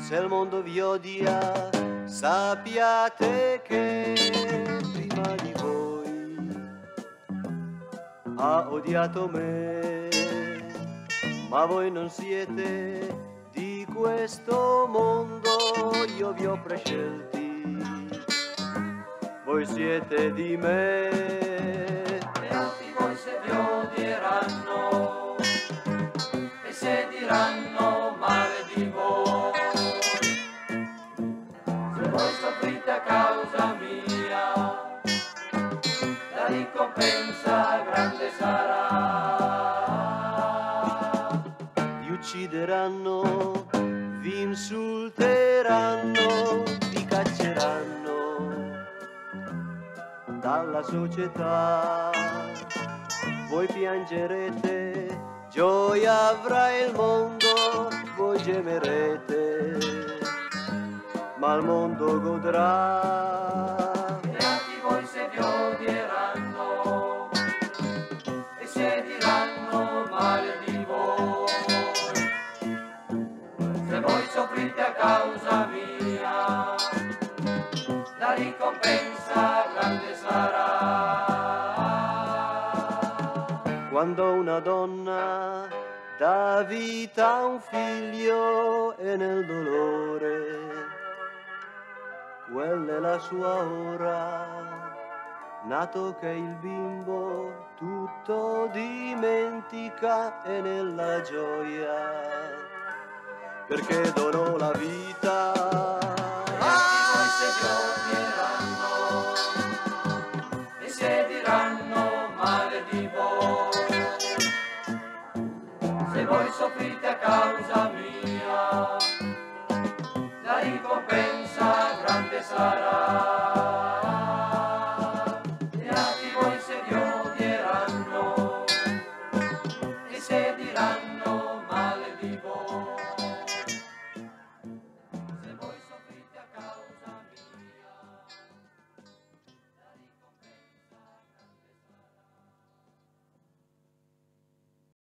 Se il mondo vi odia, sappiate che prima di voi ha odiato me, ma voi non siete di questo mondo, io vi ho prescelti, voi siete di me. Beati voi se vi odieranno e se diranno male di voi. Se voi soffrite a causa mia, la ricompensa grande sarà. Vi uccideranno, vi insulteranno, vi cacceranno dalla società. Voi piangerete, gioia avrà il mondo, voi gemerete, ma il mondo godrà. Beati voi se vi odieranno e se diranno male di voi. Se voi soffrite a causa mia, la ricompensa grande sarà. Quando una donna dà vita a un figlio e nel dolore, quella è la sua ora, nato che il bimbo tutto dimentica e nella gioia, perché donò la vita. Beati voi se vi odieranno e se diranno male di voi. Se voi soffrite a causa mia,